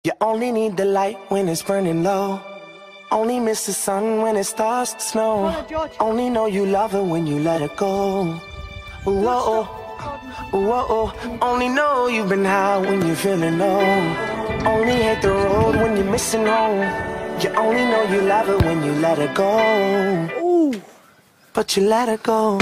You only need the light when it's burning low. Only miss the sun when it starts to snow. Only know you love her when you let her go. Whoa, whoa. Only know you've been high when you're feeling low. Only hit the road when you're missing home. You only know you love her when you let her go. But you let her go.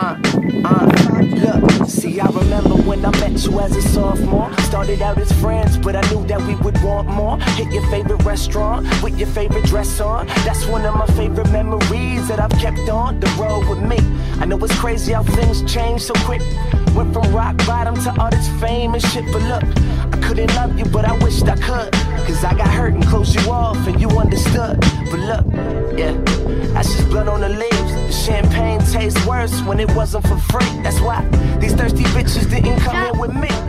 Look, see, I remember when I met you as a sophomore. Started out as friends, but I knew that we would want more. Hit your favorite restaurant with your favorite dress on. That's one of my favorite memories that I've kept on the road with me. I know it's crazy how things change so quick. Went from rock bottom to all this fame and shit. But look, I couldn't love you, but I wished I could. Cause I got hurt and closed you off and you understood. But look, yeah, that's just blood on the leaves. The champagne tastes worse when it wasn't for free. That's why these thirsty bitches didn't come in with me.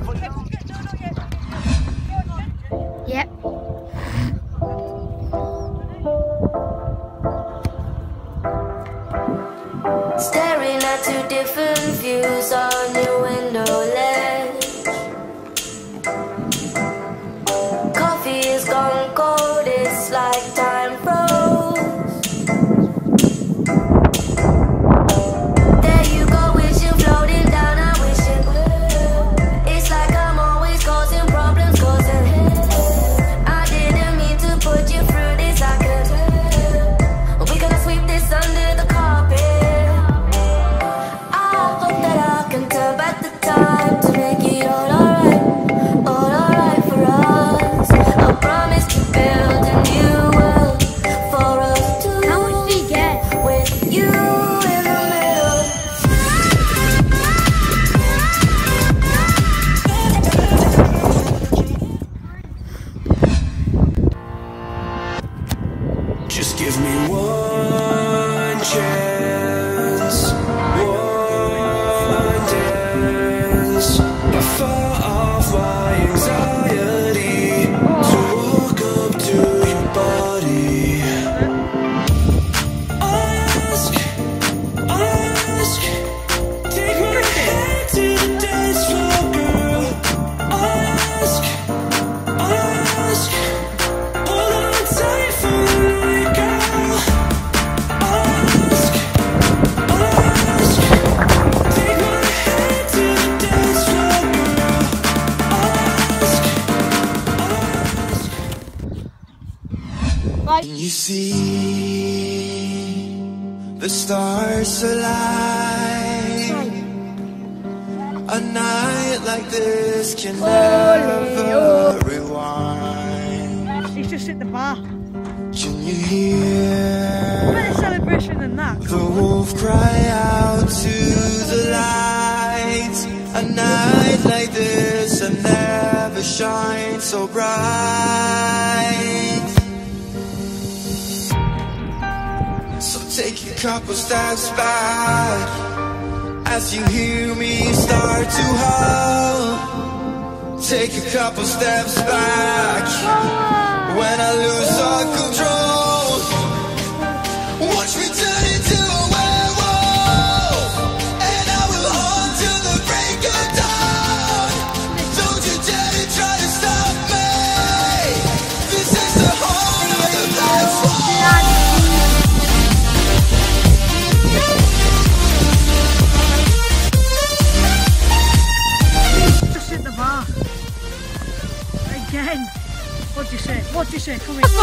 Yep. Staring at two different views on your window ledge. Coffee is gone cold, it's like time froze. There you go, wishing floating down, I wish it would. It's like I'm always causing problems, causing hell. I didn't mean to put you through this, I could tell. We're gonna sweep this under the carpet. I hope that I can turn back the time to make it all alright for us. I promise to build a new world for us two. How much do you get? With you in the middle. Just give me one chance, one dance. I fall off my anxiety to walk up to your body. Ask, take my hand to the dance floor, girl. Ask, hold on tight for me, girl. Ask, take my hand to the dance floor, girl. Like, Can you see the stars align? A night like this can never rewind. He's just at the bar. Can you hear Better celebration than that. the wolf cry out to the light? A night like this will never shine so bright. So take a couple steps back as you hear me start to hum. Take a couple steps back when I lose all control. Watch me turn into a werewolf, and I will haunt till the break of dawn. Don't you dare to try to stop me. This is the heart of the black swan. Just at the bar. Again. What'd you say? What'd you say? Come here.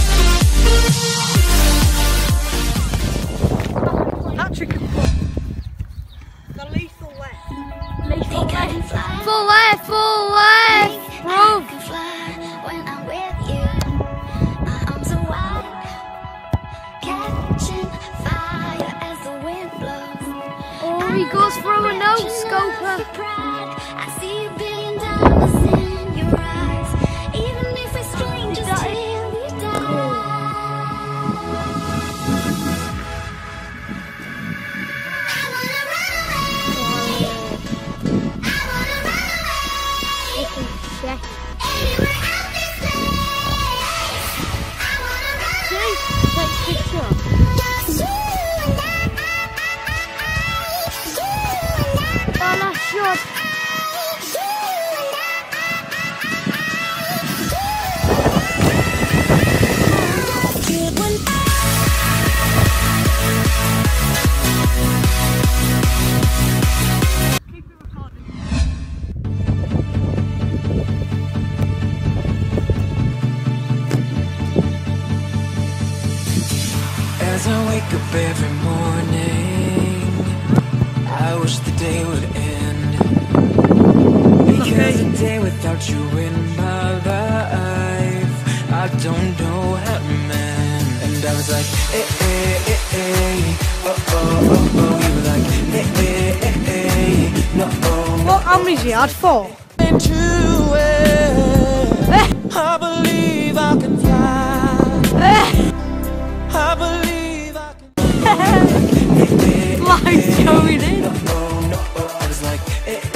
That chicken put the lethal left. lethal left. Full left, full left. Bro. When I'm with you, my arms are wide, catching fire as the wind blows. Oh, he goes for a no scoper. I see a billion dollars in your eyes, even if we're strangers till we die. I wanna run away. I wanna run away. Check. Anywhere out this place. I wanna run away. Take picture. Just you and I. Oh, that's short. As I wake up every morning, I wish the day would end. Because a day without you in my life, I don't know how to mend. And I was like, eh, eh, eh, eh, oh, oh, oh, oh. You were like, eh, eh, eh, eh, no, oh. What, how many did you add? 4? Into it, I believe I can fly. I believe I can. Life's going in. I was like,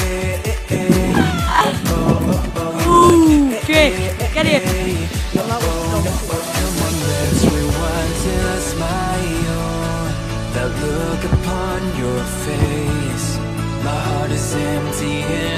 Ooh, Drake, get it. That look upon your face, my heart is empty.